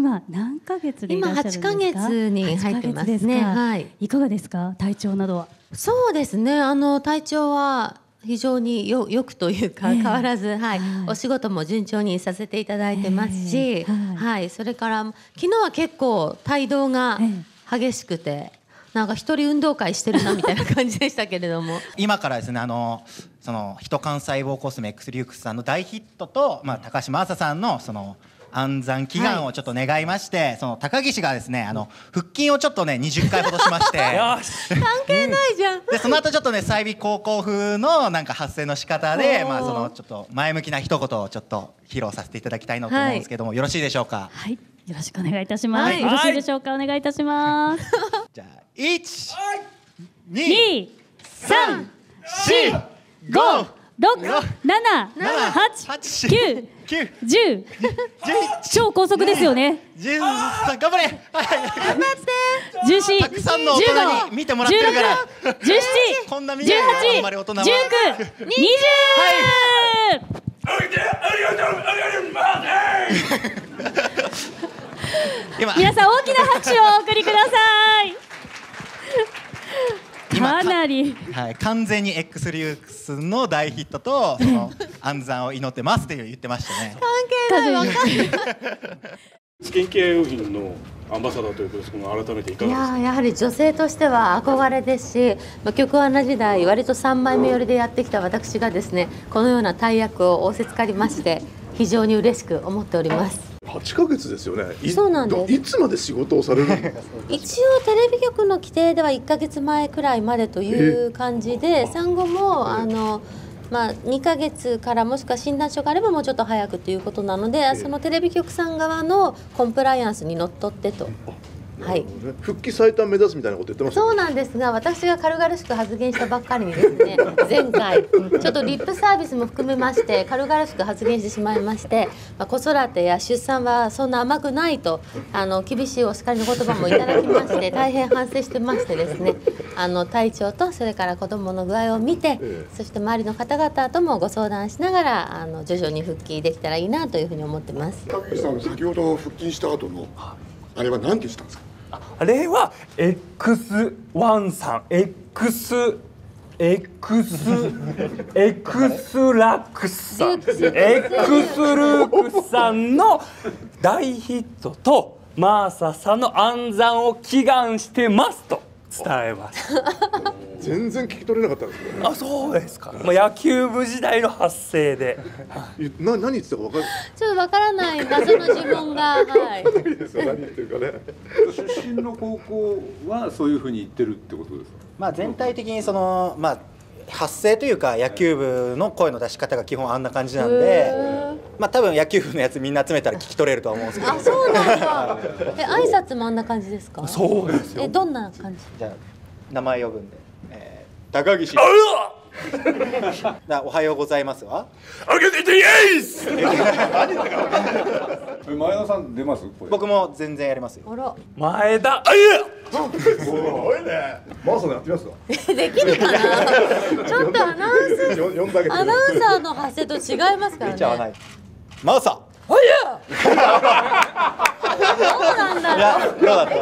今何ヶ月でいらっしゃるんですか？ 今8ヶ月に入ってますね。はい。 いかがですか、体調などは？ そうですね。体調は非常によくというか、変わらず、はい、お仕事も順調にさせていただいてますし、はい、それから昨日は結構帯同が激しくて、なんか一人運動会してるなみたいな感じでしたけれども、 今からですね、そのヒト幹細胞コスメ X リュークスさんの大ヒットと、高島麻さんのその安産祈願をちょっと願いまして、その高岸がですね、腹筋をちょっとね20回ほどしまして関係ないじゃん。 でその後ちょっとね済美高校風のなんか発声の仕方で、そのちょっと前向きな一言をちょっと披露させていただきたいなと思うんですけども、よろしいでしょうか？ はい、よろしくお願いいたします。よろしいでしょうか？お願いいたします。 じゃあ1、 2、3、4、5、6、7、8、9、10、超高速ですよね。 13、頑張れ。 14、 たくさんの大人に見てもらってるから。 17、 こんな見ないよ、あんまり大人は。 19、20。皆さん大きな拍手をお送りください。かなり、 はい、完全に X リュークスの大ヒットとその安産を祈ってますって言ってましたね。 関係ない、分かんない。 スキンケア用品のアンバサダーということですけど、改めていかがですか？ やはり女性としては憧れですし、局アナ時代割と3枚目寄りでやってきた私がですね、このような大役を仰せつかりまして非常に嬉しく思っております。 8ヶ月ですよね。 そうなんです。 いつまで仕事をされるんですか？ 一応テレビ局の規定では1ヶ月前くらいまでという感じで、産後も2ヶ月からもしくは診断書があればもうちょっと早くということなので、そのテレビ局さん側のコンプライアンスにのっとってと。はい、 復帰最短目指すみたいなこと言ってました、ね。 そうなんですが、私が軽々しく発言したばっかりにですね、前回ちょっとリップサービスも含めまして軽々しく発言してしまいまして、子育てや出産はそんな甘くないと厳しいお叱りの言葉もいただきまして、大変反省してましてですね、体調とそれから子どもの具合を見て、そして周りの方々ともご相談しながら徐々に復帰できたらいいなというふうに思ってます。 高橋さん、先ほど復帰した後のあれは何てしたんですか？ あれは X1 さん X ラックスさん X ルークスさんの大ヒットとマーサさんの安産を祈願してますと伝えます。 全然聞き取れなかったんですけど、ね。 あ、そうですか。野球部時代の発声で。 何言ってたか分かる？ ちょっと分からない謎の呪文が、はい。 何言ってるかね。 出身の高校はそういうふうに言ってるってことですか？ 全体的にその発声というか野球部の声の出し方が基本あんな感じなんで、多分野球部のやつみんな集めたら聞き取れるとは思うんですけど。 あ、そうなんだ。挨拶もあんな感じですか？ そうですよ。 どんな感じ？ じゃあ名前呼ぶんで、高岸。おはようございますわ。 前田さん出ます？ 僕も全然やりますよ。 あら、 前田。 すごいね。マーサでやってみますか？ できるかな。ちょっとアナウンサーの発声と違いますからね。 マーサ。 そうなんだろう。 どうだった？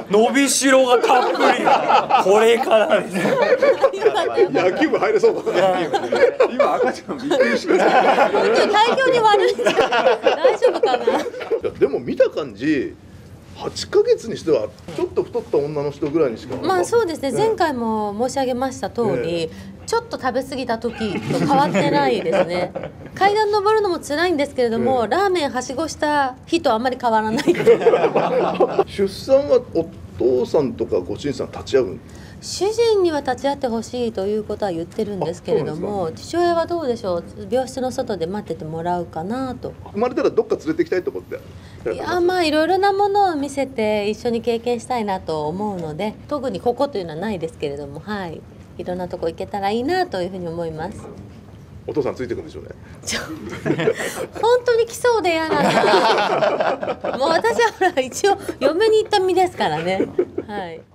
伸びしろがたっぷり。これからです。 野球部入れそうだ。 今赤ちゃんびっくりしました。 体調に悪いんじゃない？大丈夫かな。 でも見た感じ。8ヶ月にしてはちょっと太った女の人ぐらいにしか。 そうですね。前回も申し上げました通り、ちょっと食べ過ぎた時と変わってないですね。階段登るのも辛いんですけれども、ラーメンはしごした日とあんまり変わらない。 出産はお父さんとかご主人さん立ち会うん？ 主人には立ち会ってほしいということは言ってるんですけれども、父親はどうでしょう。病室の外で待っててもらうかなと。 生まれたらどっか連れて行きたいと思って。 いや、いろいろなものを見せて一緒に経験したいなと思うので、特にここというのはないですけれども、はい、いろんなとこ行けたらいいなというふうに思います。 お父さんついてくるんでしょうね。 本当に来そうで嫌なんだ。もう私はほら一応嫁に行った身ですからね。はい。